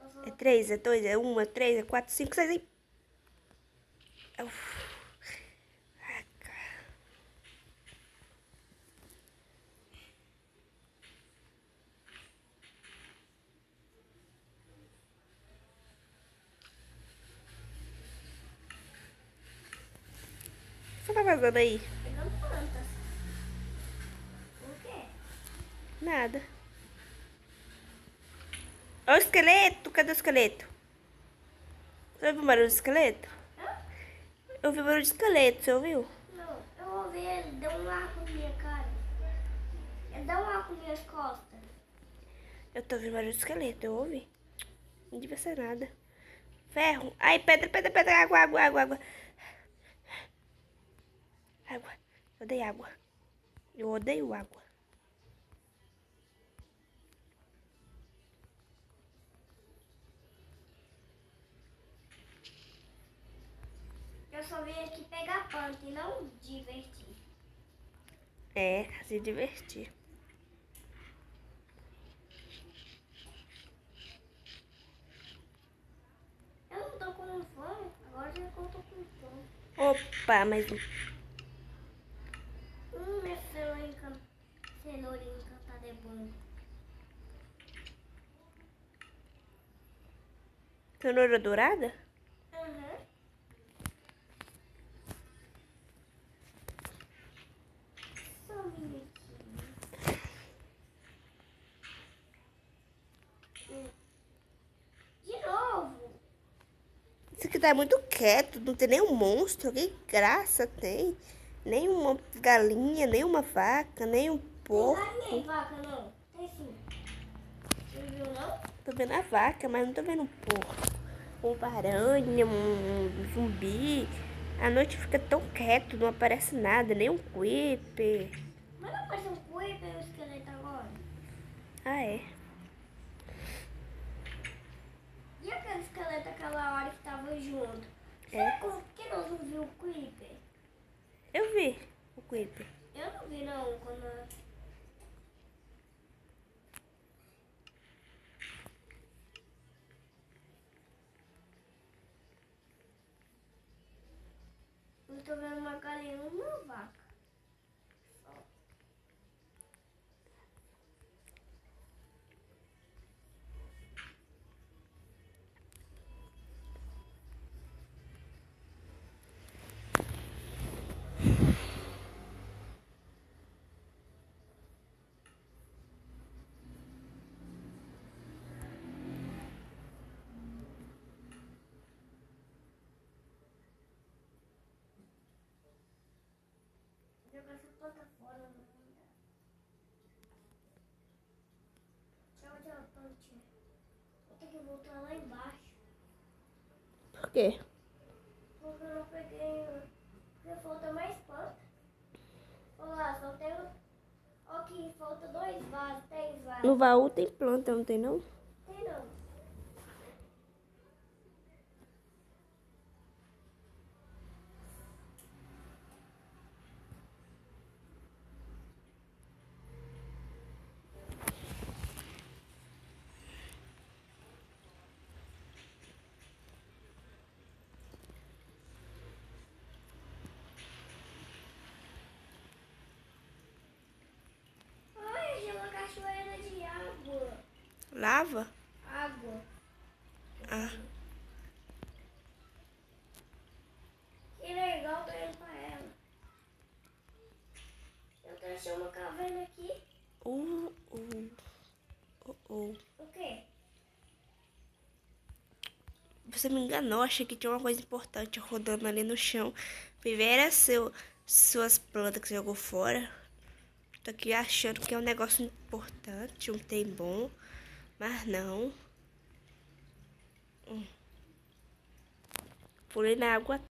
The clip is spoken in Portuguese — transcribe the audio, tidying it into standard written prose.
É 3, é 2, é 1, é 3, é 4, 5, 6 e... O que você tá fazendo aí? Pegando plantas. O quê? Nada. Ó o esqueleto, cadê o esqueleto? Você ouviu o barulho do esqueleto? Hã? Eu ouvi o barulho de esqueleto, você ouviu? Não, eu ouvi ele dar um arco na minha cara. Ele dá um arco nas minhas costas. Eu tô ouvindo barulho de esqueleto, eu ouvi. Não devia ser nada. Ferro. Ai, pedra, pedra, pedra, água, água, água, água. Água. Eu odeio água. Eu odeio água. Eu só vim aqui pegar planta e não divertir. É, se divertir. Eu não tô com fome, agora já que eu tô com fome. Opa, mas... Minha cenourinha encantada é bom. Cenoura dourada? Aham. Só um minutinho. De novo. Isso aqui tá muito quieto, não tem nenhum monstro. Que graça tem. Nem uma galinha, nem uma vaca, nem um porco. Não tem vaca, não. Tem sim. Você viu, não? Tô vendo a vaca, mas não tô vendo um porco. Uma aranha, um zumbi. A noite fica tão quieto, não aparece nada, nem um creeper. Mas não apareceu um coelho e um esqueleto agora? Ah, é. E aquele esqueleto aquela hora que tava junto? É. Será que nós não viu o creeper? Eu vi o creeper. Eu não vi, não, quando... Eu tô vendo uma galinha e uma vaca. Só. Jogar essa planta fora, não dá. Tchau, tchau, plantinha. Vou ter que voltar lá embaixo. Por quê? Porque eu não peguei... Porque falta mais planta. Olha lá, só tem... Aqui, falta 2 vasos, 3 vasos. No baú tem planta, não tem não? Tem não. Ai, achei uma cachoeira de água. Lava? Água. Ah. Que legal, tô indo pra ela. Eu tô achando uma caverna aqui. Uh. O quê? Você me enganou, achei que tinha uma coisa importante rodando ali no chão. Primeiro era suas plantas que você jogou fora. Tô aqui achando que é um negócio importante, um trem bom. Mas não. Pulei na água